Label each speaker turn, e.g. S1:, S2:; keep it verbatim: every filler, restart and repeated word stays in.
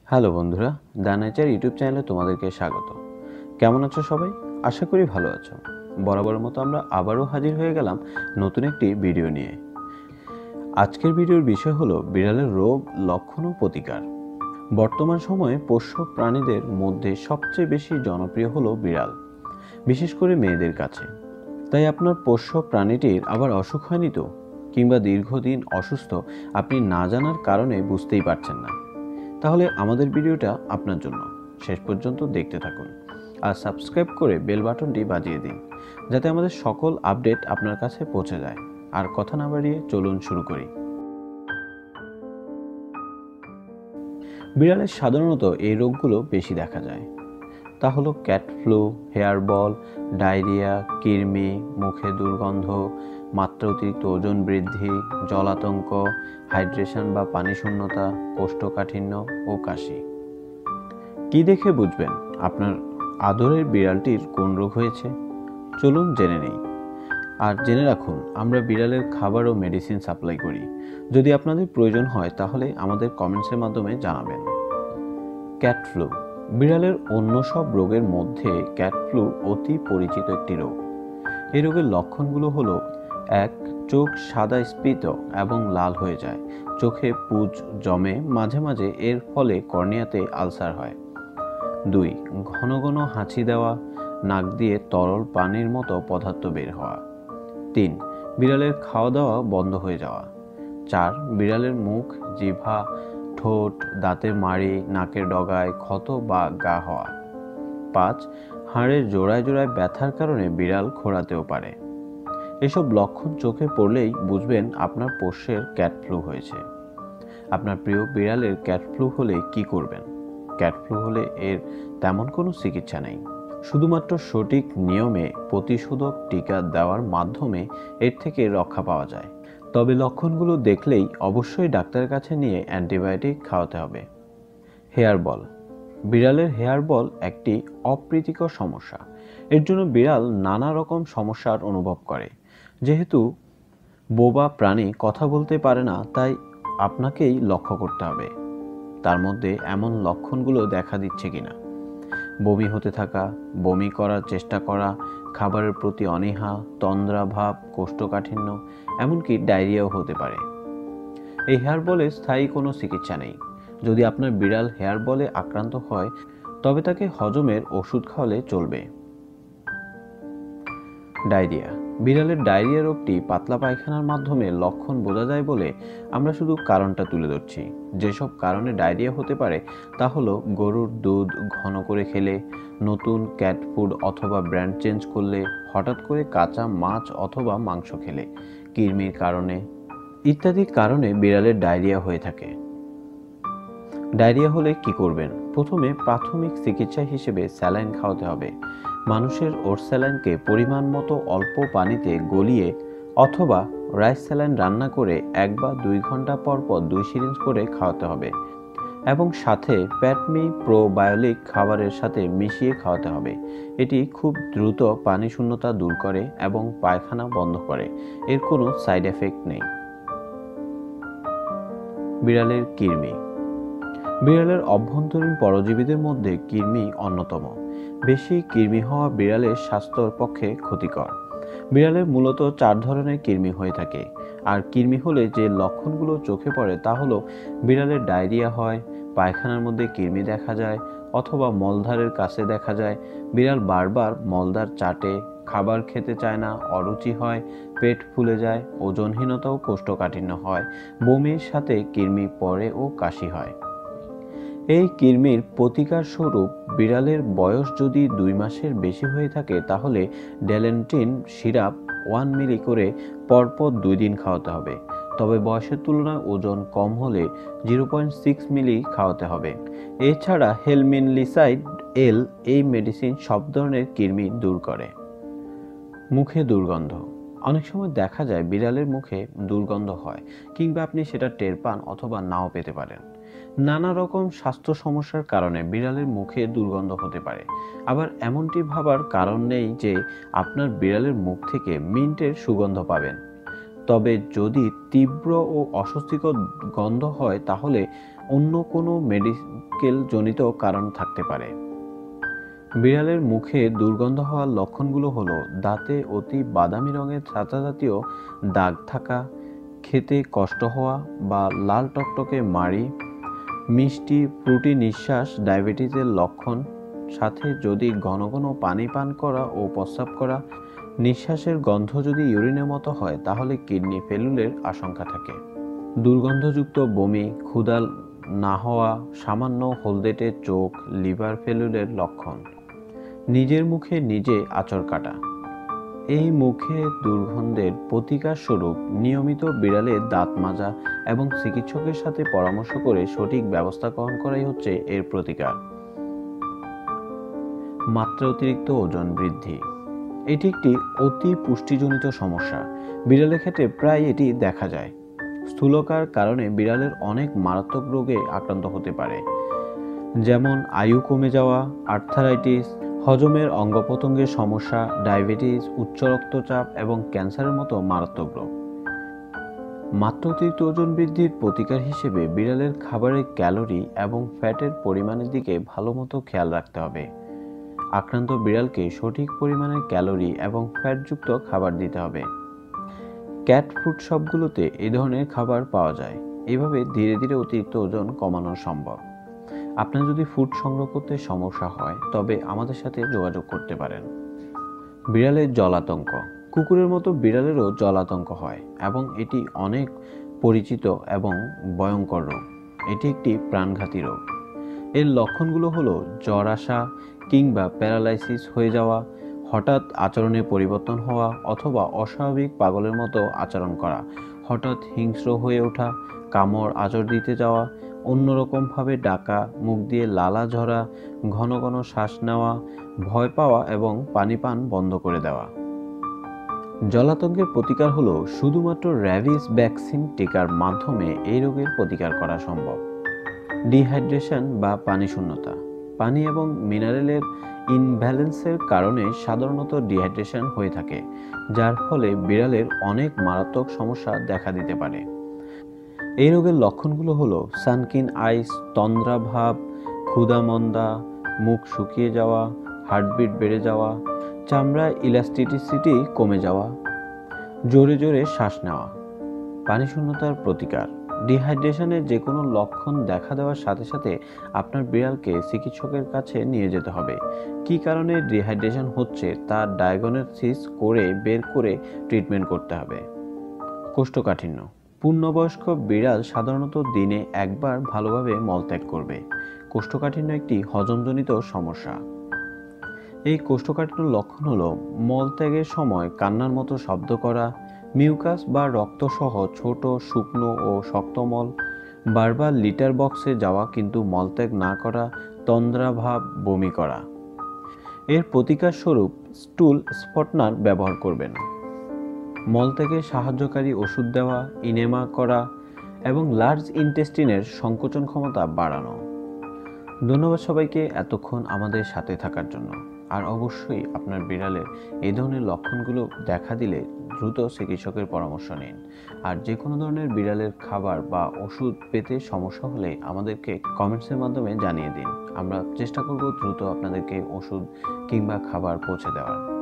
S1: Hello বন্ধুরা, the nature YouTube চ্যানেলে তোমাদেরকে স্বাগত। কেমন আছো সবাই? আশা করি ভালো আছো। বরাবরের মতো আমরা আবারও হাজির হয়ে গেলাম নতুন একটি ভিডিও নিয়ে। আজকের ভিডিওর বিষয় হলো বিড়ালের রোগ, লক্ষণ ও প্রতিকার। বর্তমান সময়ে পোষ্য প্রাণীদের মধ্যে সবচেয়ে বেশি জনপ্রিয় হলো বিড়াল, বিশেষ করে মেয়েদের কাছে। তাই আপনার পোষ্য প্রাণীটির আবার অসুখ হয়নি তো, কিংবা দীর্ঘদিন অসুস্থ আপনি না জানার কারণে বুঝতেই পারছেন না? তাহলে আমাদের ভিডিওটা আপনার জন্য। শেষ পর্যন্ত দেখতে থাকুন আর সাবস্ক্রাইব করে বেল বাটনটি বাজিয়ে দিন, যাতে আমাদের সকল আপডেট আপনার কাছে পৌঁছে যায়। আর কথা না বাড়িয়ে চলুন শুরু করি। বিড়ালের সাধারণত এই রোগগুলো বেশি দেখা যায়। তা হলো cat flu, hair ball, diarrhoea, কৃমি, মুখে দুর্গন্ধ, মাত্রা অতিরিক্ত ওজন বৃদ্ধি, জলাতঙ্ক, হাইড্রেশন বা পানি শূন্যতা, কোষ্ঠকাঠিন্য ও কাশি। কি দেখে বুঝবেন আপনার আদরের বিড়ালটির কোন রোগ হয়েছে? চলুন জেনে নেই। আর জেনে রাখুন, আমরা বিড়ালের খাবার ও মেডিসিন সাপ্লাই করি। যদি আপনাদের প্রয়োজন হয় তাহলে আমাদের কমেন্টসের মাধ্যমে জানাবেন। ক্যাট ফ্লু বিড়ালের অন্য সব রোগের মধ্যে ক্যাট ফ্লু অতি পরিচিত একটি রোগ। এই রোগের লক্ষণগুলো হলো: এক, চোখ সাদা স্ফীত এবং লাল হয়ে যায়, চোখে পুঁজ জমে, মাঝে মাঝে এর ফলে কর্নিয়াতে আলসার হয়। দুই, ঘন ঘন হাঁচি দেওয়া, নাক দিয়ে তরল পানির মতো পদার্থ বের হওয়া। তিন, বিড়ালের খাওয়া দাওয়া বন্ধ হয়ে যাওয়া। চার, বিড়ালের মুখ, জিহ্বা, ঠোঁট, দাঁতের মাড়ি, নাকের ডগায় ক্ষত বা গা হওয়া। পাঁচ, হাড়ের জোড়ায় জোড়ায় ব্যথার কারণে বিড়াল খোঁড়াতেও পারে। এসব লক্ষণ চোখে পড়লেই বুঝবেন আপনার পোষ্যের ক্যাট ফ্লু হয়েছে। আপনার প্রিয় বিড়ালের ক্যাট ফ্লু হলে কি করবেন? ক্যাট ফ্লু হলে এর তেমন কোনো চিকিৎসা নেই। শুধুমাত্র সঠিক নিয়মে প্রতিষেধক টিকা দেওয়ার মাধ্যমে এর থেকে রক্ষা পাওয়া যায়। তবে লক্ষণগুলো দেখলেই অবশ্যই ডাক্তারের কাছে নিয়ে অ্যান্টিবায়োটিক খাওয়াতে হবে। হেয়ার বল বিড়ালের হেয়ার বল একটি অপ্রীতিকর সমস্যা। এর জন্য বিড়াল নানা রকম সমস্যার অনুভব করে। যেহেতু বোবা প্রাণী কথা বলতে পারে না, তাই আপনাকেই লক্ষ্য করতে হবে তার মধ্যে এমন লক্ষণগুলো দেখা দিচ্ছে কিনা। বমি হতে থাকা, বমি করার চেষ্টা করা, খাবারের প্রতি অনীহা, তন্দ্রা ভাব, কোষ্ঠকাঠিন্য, এমনকি ডায়রিয়াও হতে পারে। এই হেয়ার বলে স্থায়ী কোনো চিকিৎসা নেই। যদি আপনার বিড়াল হেয়ার বলে আক্রান্ত হয় তবে তাকে হজমের ওষুধ খাওয়ালে চলবে। ডায়রিয়া বিড়ালের ডায়রিয়া রোগটি পাতলা পায়খানার মাধ্যমে লক্ষণ বোঝা যায় বলে আমরা শুধু কারণটা তুলে ধরছি। যেসব কারণে ডায়রিয়া হতে পারে তা হলো: গরুর দুধ ঘন করে খেলে, নতুন ক্যাট ফুড অথবা ব্র্যান্ড চেঞ্জ করলে, হঠাৎ করে কাঁচা মাছ অথবা মাংস খেলে, কৃমির কারণে ইত্যাদি কারণে বিড়ালের ডায়রিয়া হয়ে থাকে। ডায়রিয়া হলে কি করবেন? প্রথমে প্রাথমিক চিকিৎসা হিসেবে স্যালাইন খাওয়াতে হবে। মানুষের ওর স্যালাইনকে পরিমাণ মতো অল্প পানিতে গলিয়ে অথবা রাইস স্যালাইন রান্না করে এক বা দুই ঘন্টা পর পর দুই সিরিঞ্জ করে খাওয়াতে হবে এবং সাথে প্যাটমি প্রোবায়োলিক খাবারের সাথে মিশিয়ে খাওয়াতে হবে। এটি খুব দ্রুত পানি শূন্যতা দূর করে এবং পায়খানা বন্ধ করে। এর কোনো সাইড এফেক্ট নেই। বিড়ালের কৃমি বিড়ালের অভ্যন্তরীণ পরজীবীদের মধ্যে কৃমি অন্যতম। বেশি কৃমি হওয়া বিড়ালের স্বাস্থ্যের পক্ষে ক্ষতিকর। বিড়ালের মূলত চার ধরনের কৃমি হয়ে থাকে। আর কৃমি হলে যে লক্ষণগুলো চোখে পড়ে তা হলো: বিড়ালের ডায়রিয়া হয়, পায়খানার মধ্যে কৃমি দেখা যায় অথবা মলদ্বারের কাছে দেখা যায়, বিড়াল বারবার মলদ্বার চাটে, খাবার খেতে চায় না, অরুচি হয়, পেট ফুলে যায়, ওজনহীনতা ও কোষ্ঠকাঠিন্য হয়, বমির সাথে কৃমি পড়ে ও কাশি হয়। এই কৃমির প্রতিকার স্বরূপ বিড়ালের বয়স যদি দুই মাসের বেশি হয়ে থাকে তাহলে ড্যালেন্টিন সিরাপ ওয়ান মিলি করে পরপর দুই দিন খাওয়াতে হবে। তবে বয়সের তুলনায় ওজন কম হলে জিরো পয়েন্ট সিক্স মিলি খাওয়াতে হবে। এছাড়া হেলমিনলিসাইড এল এই মেডিসিন সব ধরনের কৃমি দূর করে। মুখে দুর্গন্ধ অনেক সময় দেখা যায় বিড়ালের মুখে দুর্গন্ধ হয়, কিংবা আপনি সেটা টের পান অথবা নাও পেতে পারেন। নানা রকম স্বাস্থ্য সমস্যার কারণে বিড়ালের মুখে দুর্গন্ধ হতে পারে। আবার এমনটি ভাবার কারণ নেই যে আপনার বিড়ালের মুখ থেকে মিন্টের সুগন্ধ পাবেন। তবে যদি তীব্র ও অস্বস্তিকর গন্ধ হয় তাহলে অন্য কোনো মেডিকেল জনিত কারণ থাকতে পারে। বিড়ালের মুখে দুর্গন্ধ হওয়ার লক্ষণগুলো হলো দাঁতে অতি বাদামি রঙের ছাতা জাতীয় দাগ থাকা, খেতে কষ্ট হওয়া বা লাল টকটকে মাড়ি, মিষ্টি ফ্রুটি নিঃশ্বাস ডায়াবেটিসের লক্ষণ, সাথে যদি ঘন ঘন পানি পান করা ও প্রস্রাব করা, নিঃশ্বাসের গন্ধ যদি ইউরিনের মতো হয় তাহলে কিডনি ফেলুরের আশঙ্কা থাকে। দুর্গন্ধযুক্ত বমি, ক্ষুধা না হওয়া, সামান্য হলদেটে চোখ লিভার ফেলুরের লক্ষণ। নিজের মুখে নিজে আঁচড় কাটা। এই মুখে দুর্গন্ধের প্রতিকার স্বরূপ নিয়মিত বিড়ালের দাঁত মাজা এবং চিকিৎসকের সাথে পরামর্শ করে সঠিক ব্যবস্থা গ্রহণ করাই হচ্ছে এর প্রতিকার। মাত্রা অতিরিক্ত ওজন বৃদ্ধি। এটি একটি অতি পুষ্টিজনিত সমস্যা। বিড়ালের ক্ষেত্রে প্রায় এটি দেখা যায়। স্থূলতার কারণে বিড়ালের অনেক মারাত্মক রোগে আক্রান্ত হতে পারে, যেমন আয়ু কমে যাওয়া, আর্থারাইটিস, হজমের অঙ্গ প্রত্যঙ্গের সমস্যা, ডায়াবেটিস, উচ্চ রক্তচাপ এবং ক্যান্সারের মতো মারাত্মক রোগ। মাত্রা অতিরিক্ত ওজন বৃদ্ধির প্রতিকার হিসেবে বিড়ালের খাবারের ক্যালোরি এবং ফ্যাটের পরিমাণের দিকে ভালো মতো খেয়াল রাখতে হবে। আক্রান্ত বিড়ালকে সঠিক পরিমাণের ক্যালোরি এবং ফ্যাটযুক্ত খাবার দিতে হবে। ক্যাট ফুড শপগুলোতে এই ধরনের খাবার পাওয়া যায়। এভাবে ধীরে ধীরে অতিরিক্ত ওজন কমানো সম্ভব। আপনার যদি ফুড সংগ্রহ করতে সমস্যা হয় তবে আমাদের সাথে যোগাযোগ করতে পারেন। বিড়ালের জলাতঙ্ক। কুকুরের মতো বিড়ালেরও জলাতঙ্ক হয় এবং এটি অনেক পরিচিত এবং ভয়ঙ্কর রোগ। এটি একটি প্রাণঘাতী রোগ। এর লক্ষণগুলো হলো জ্বর আসা কিংবা প্যারালাইসিস হয়ে যাওয়া, হঠাৎ আচরণে পরিবর্তন হওয়া অথবা অস্বাভাবিক পাগলের মতো আচরণ করা, হঠাৎ হিংস্র হয়ে ওঠা, কামড় আঁচড় দিতে যাওয়া, অন্যরকমভাবে ডাকা, মুখ দিয়ে লালা ঝরা, ঘন ঘন শ্বাস নেওয়া, ভয় পাওয়া এবং পানি পান বন্ধ করে দেওয়া। জলাতঙ্কের প্রতিকার হলো শুধুমাত্র র্যাবিস ভ্যাকসিন টিকার মাধ্যমে এই রোগের প্রতিকার করা সম্ভব। ডিহাইড্রেশন বা পানি শূন্যতা। পানি এবং মিনারেলের ইনব্যালেন্সের কারণে সাধারণত ডিহাইড্রেশন হয়ে থাকে, যার ফলে বিড়ালের অনেক মারাত্মক সমস্যা দেখা দিতে পারে। এই রোগের লক্ষণগুলো হলো সানকিন আইস, তন্দ্রাভাব, ক্ষুধামন্দা, মুখ শুকিয়ে যাওয়া, হার্টবিট বেড়ে যাওয়া, চামড়ার ইলাস্টিসিটি কমে যাওয়া, জোরে জোরে শ্বাস নেওয়া। পানি শূন্যতার প্রতিকার। ডিহাইড্রেশনের যে কোনো লক্ষণ দেখা দেওয়ার সাথে সাথে আপনার বিড়ালকে চিকিৎসকের কাছে নিয়ে যেতে হবে। কী কারণে ডিহাইড্রেশন হচ্ছে তা ডায়াগনোসিস করে বের করে ট্রিটমেন্ট করতে হবে। কোষ্ঠকাঠিন্য। পূর্ণবয়স্ক বিড়াল সাধারণত দিনে একবার ভালোভাবে মলত্যাগ করবে। কোষ্ঠকাঠিন্য একটি হজমজনিত সমস্যা। এই কোষ্ঠকাঠিন্যর লক্ষণ হলো মলত্যাগের সময় কান্নার মতো শব্দ করা, মিউকাস বা রক্তসহ ছোট শুকনো ও শক্ত মল, বারবার লিটার বক্সে যাওয়া কিন্তু মলত্যাগ না করা, তন্দ্রাভাব, বমি করা। এর প্রতিকার স্বরূপ স্টুল স্পটনার ব্যবহার করবেন। মলত্যাগে সাহায্যকারী ওষুধ দেওয়া, ইনেমা করা এবং লার্জ ইন্টেস্টিনের সংকোচন ক্ষমতা বাড়ানো। ধন্যবাদ সবাইকে এতক্ষণ আমাদের সাথে থাকার জন্য। আর অবশ্যই আপনার বিড়ালের এই ধরনের লক্ষণগুলো দেখা দিলে দ্রুত চিকিৎসকের পরামর্শ নিন। আর যে কোনো ধরনের বিড়ালের খাবার বা ওষুধ পেতে সমস্যা হলে আমাদেরকে কমেন্টসের মাধ্যমে জানিয়ে দিন। আমরা চেষ্টা করব দ্রুত আপনাদেরকে ওষুধ কিংবা খাবার পৌঁছে দেওয়ার।